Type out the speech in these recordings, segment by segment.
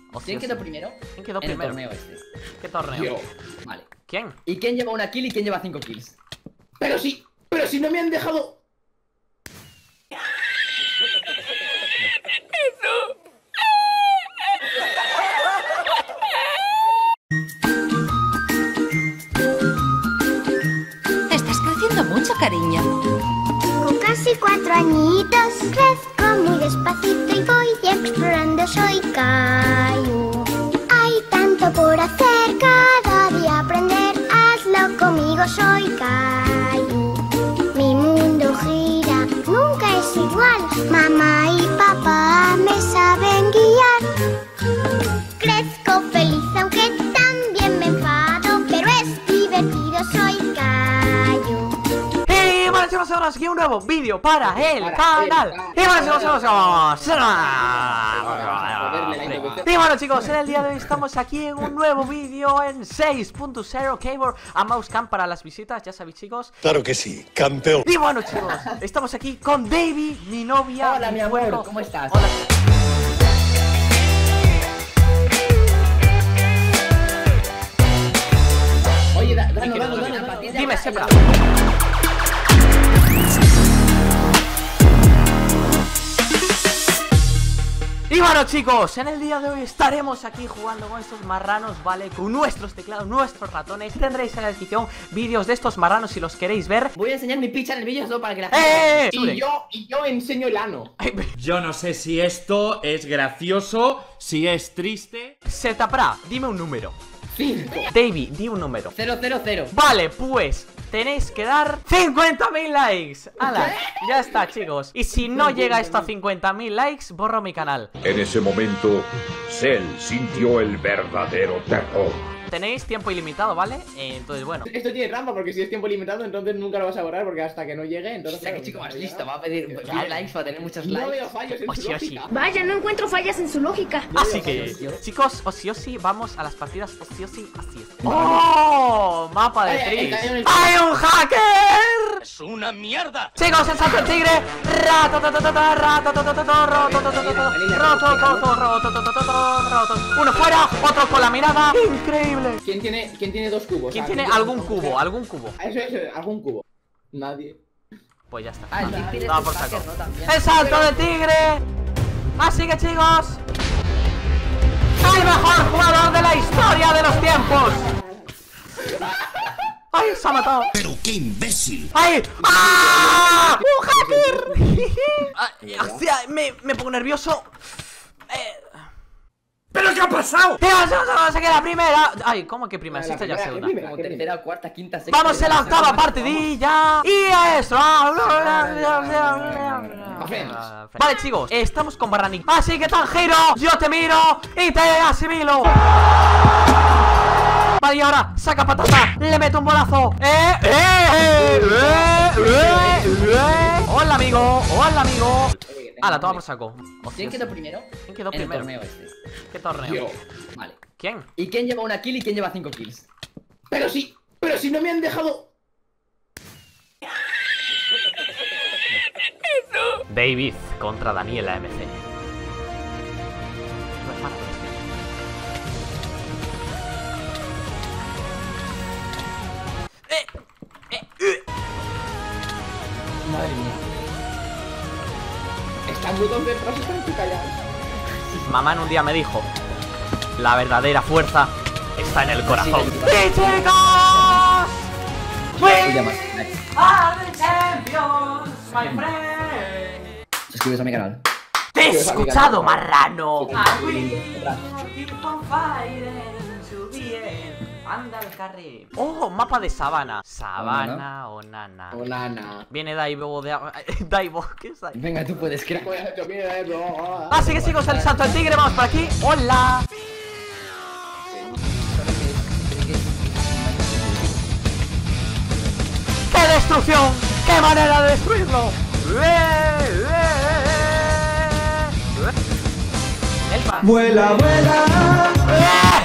¿Quién quedó primero? ¿Quién quedó en el primero? torneo este? ¿Qué torneo? Yo. Vale. ¿Quién? ¿Y quién lleva una kill y quién lleva 5 kills? Pero si no me han dejado. Estás creciendo mucho, cariño. Con casi 4 añitos crezco muy despacito y voy explorando, soy Caillou. Hay tanto por hacer, cada día aprender, hazlo conmigo, soy Caillou. Mi mundo gira, nunca es igual, mamá y papá me saben guiar. Crezco feliz aunque también me enfado, pero es divertido, soy Caillou. Y bueno chicos, ahora aquí un nuevo vídeo para el canal. Y bueno chicos, y bueno chicos, en el día de hoy estamos aquí en un nuevo vídeo en 6.0 Keyboard a Mousecam para las visitas, ya sabéis chicos. Claro que sí, campeón. Y bueno chicos, estamos aquí con Davey, mi novia. Hola mi amor, ¿cómo estás? Hola. Oye, danos. Dime, Sepra. Y bueno chicos, en el día de hoy estaremos aquí jugando con estos marranos, ¿vale? Con nuestros teclados, nuestros ratones. Tendréis en la descripción vídeos de estos marranos si los queréis ver. Voy a enseñar mi picha en el vídeo solo para que la ¡Eh! Y yo enseño el ano. Yo no sé si esto es gracioso, si es triste. Setapra, dime un número. 5. Davey, di un número. 000. Vale, pues tenéis que dar 50.000 likes. ¡Hala! Ya está, chicos. Y si no llega esto a 50.000 likes, borro mi canal. En ese momento, Cell sintió el verdadero terror. Tenéis tiempo ilimitado, ¿vale? Entonces, bueno. Esto tiene trampa porque si es tiempo limitado, entonces nunca lo vas a borrar porque hasta que no llegue, entonces. O sea, que chico más listo, va a pedir likes, va a tener muchos No likes. veo fallos en su lógica. Vaya, no encuentro fallas en su lógica. Así que, chicos, o sí, vamos a las partidas, o sí, así es. ¡Oh! Mapa de Tris. ¡Hay un hacker! ¡Es una mierda! Chicos, el salto del tigre. Uno fuera, otro con la mirada. Increíble. ¿Quién tiene 2 cubos? ¿Quién tiene algún cubo? ¿Algún cubo? Eso, algún cubo. Nadie. Pues ya está. Ah, el tigre No, es por un hacker, saco. ¿no? También. ¡El salto del tigre! Así que chicos, el mejor jugador de la historia de los tiempos. ¡Ay, se ha matado! Pero qué imbécil. ¡Ay! ¡Ah! ¡Un hacker! Hostia, me pongo nervioso. ¿Pero qué ha pasado? Se queda primera. Ay, ¿cómo que primera? Si esta ya es segunda. Como tercera, cuarta, quinta, sexta. Vamos en la octava partidilla. Y eso. Vale, chicos, estamos con Barrani. Así que tan giro, yo te miro y te asimilo. Vale, y ahora saca patata, le meto un bolazo. Hola, amigo. Hola, amigo. Hala, toma por saco. ¿Quién quedó primero? ¿Quién quedó en el primero? torneo este? ¿Qué torneo? Yo. Vale. ¿Quién? ¿Y quién lleva una kill y quién lleva 5 kills? Pero si no me han dejado. David contra Daniela MC. Madre mía. Están muy concentrados, están muy callados. Mamá en un día me dijo: la verdadera fuerza está en el corazón. ¡Sí, chicos! Se llama. Are the champions, my friend. Suscríbete a mi canal. ¡Te he escuchado, marrano! Anda al carril. Oh, mapa de sabana. Sabana o nana. O nana. Viene Daibo de... Daibo, ¿qué es Daibo? Venga, tú puedes, crack. Así que chicos, el salto del tigre, vamos por aquí. ¡Hola! ¡Qué destrucción! ¡Qué manera de destruirlo! Vuela, vuela.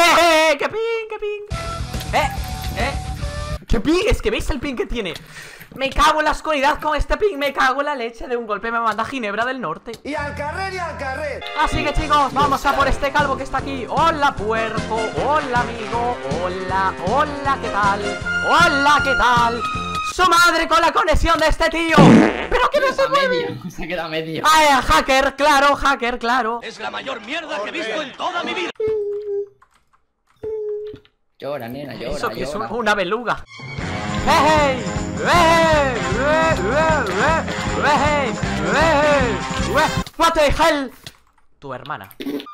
¡Qué ping, qué ping! ¡Qué ping! Es que veis el ping que tiene. Me cago en la oscuridad con este ping. Me cago en la leche. De un golpe me manda Ginebra del Norte. Y al carrer y al carrer. Así que chicos, vamos a por este calvo que está aquí. Hola puerco, hola amigo. Hola, hola, ¿qué tal? Hola, ¿qué tal? ¡Su madre con la conexión de este tío! ¡Pero que no se mueve! Se ha quedado medio. ¡Ay, hacker, claro, hacker, claro! Es la mayor mierda que he visto en toda mi vida. Llora, nena, llora. Eso que es llora. una beluga. ¡Hey! ¡Hey! ¡Hey! ¡Hey! ¡What the hell! Tu hermana.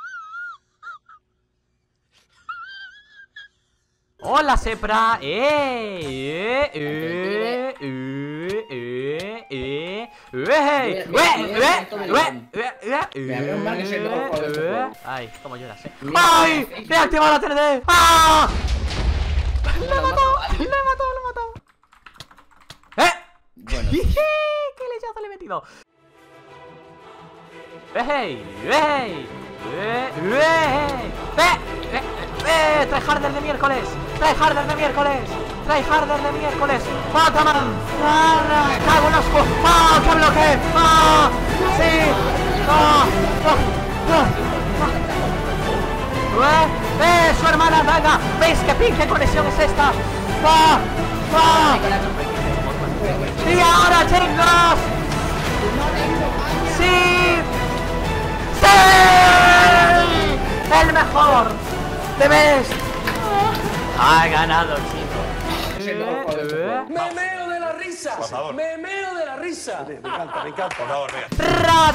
Hola, Sepra. Ay, cómo lloras, ¡ay! ¡Me he activado la 3D! ¡Ah! ¡Lo he matado! ¡Lo he matado! Bueno, ¡Qué lechazo le he metido! ¡Tryharder de miércoles! ¡Tryharder de miércoles! ¡Tryharder de miércoles! ¡Mataman! ¡Cago en asco! ¡Ah! ¡Qué bloque! ¡Ah! ¡Sí! ¡Ah! ¡Su hermana Daga! ¿Veis qué pinche conexión es esta? ¡Ah! ¡Ah! ¡Y ahora, chicos! ¡Sí! ¡Sí! ¡El mejor! ¡The best! ¡Ha ganado, chicos! Me meo de la risa. Por favor. Me meo de la risa. Me encanta. Por favor, venga.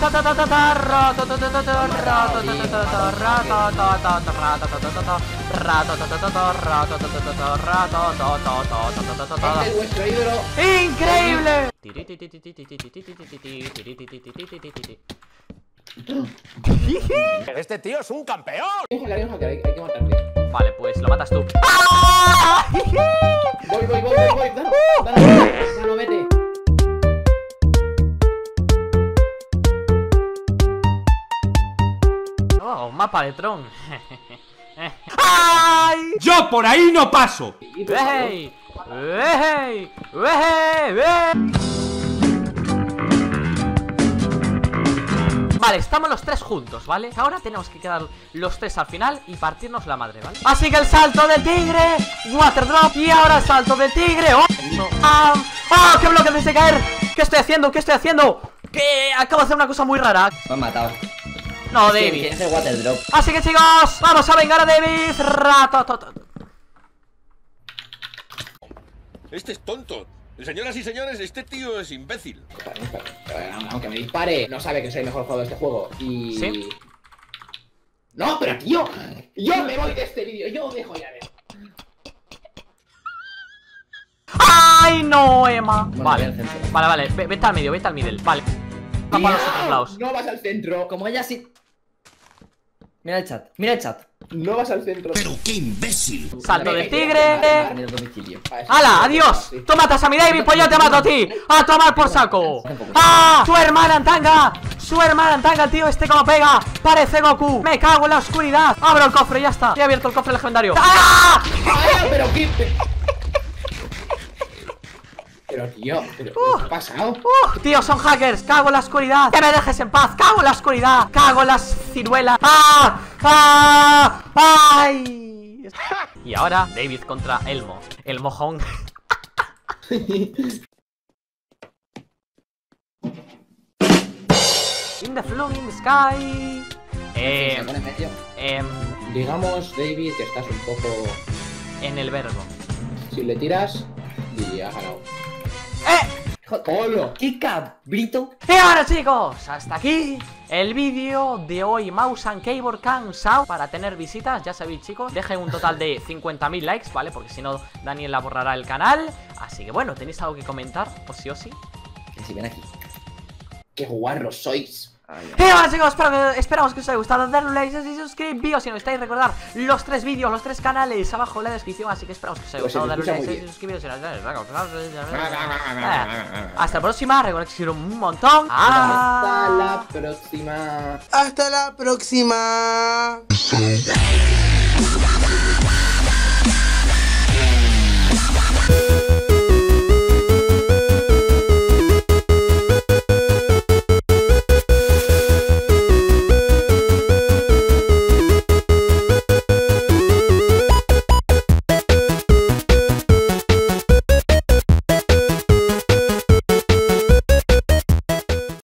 Este es vuestro ídolo. ¡Increíble! Este tío es un campeón. Hay un hacker, hay que matarte. Vale, pues lo matas tú. ¡Ah! Voy. Dano, vete. Oh, un mapa de Tron. ¡Ay! ¡Yo por ahí no paso! ¡Ey! ¡Ey! ¡Ey! Vale, estamos los tres juntos, ¿vale? Ahora tenemos que quedar los tres al final y partirnos la madre, ¿vale? Así que el salto del tigre, water drop, y ahora el salto del tigre. ¡Oh! ¡Oh! ¡Qué bloque desde caer! ¿Qué estoy haciendo? ¿Qué estoy haciendo? Que acabo de hacer una cosa muy rara. me han matado. No, ¿Quién David. es el water drop? Así que chicos, vamos a vengar a David. Este es tonto. Señoras y señores, este tío es imbécil. Aunque me dispare, no sabe que soy el mejor jugador de este juego. Y... ¿Sí? No, pero tío, yo me voy de este vídeo. Yo dejo ya de... ¡Ay, no, Emma! Bueno, Vale, voy al centro. vale, vete al medio, vete al middle. Vale. Va para los otros lados. No vas al centro. Como ella sí. Mira el chat, mira el chat. No vas al centro. Pero qué imbécil. Salto del Mira tigre. el domicilio. ¡Hala! ¡Adiós! ¡Tú matas a mi David, pues yo te mato a ti! ¡A tomar por saco! ¡Ah! ¡Su hermana en tanga! ¡Su hermana en tanga, el tío este como pega! ¡Parece Goku! ¡Me cago en la oscuridad! ¡Abro el cofre, ya está! He abierto el cofre legendario. ¡Ah! ¡Ah! Pero qué... Pero tío, ¿qué ha pasado? Tío, son hackers. Cago en la oscuridad. Que me dejes en paz. Cago en la oscuridad. Cago en las ciruelas. ¡Ah! ¡Ah! ¡Ay! Y ahora David contra Elmo. El mojón. In the floating sky. Se pone medio. Digamos, David, que estás un poco... En el verbo. Si le tiras, y has ganado. ¡Hola! ¡Qué cabrito! Y ahora chicos, hasta aquí el vídeo de hoy. Mouse and Keyboard cansado para tener visitas. Ya sabéis chicos, dejen un total de 50.000 likes, ¿vale? Porque si no, Daniel la borrará el canal. Así que bueno, ¿tenéis algo que comentar? O sí o sí. Que si ven aquí. ¡Qué guarros sois! Y bueno chicos, esperamos que os haya gustado. Darle un like y suscribiros si no estáis. Recordar los 3 vídeos, los 3 canales abajo en la descripción. Así que esperamos que os haya gustado. Darle un like y suscribiros si no estáis. Hasta la próxima, recuerda que os quiero un montón. Hasta la próxima. Hasta la próxima.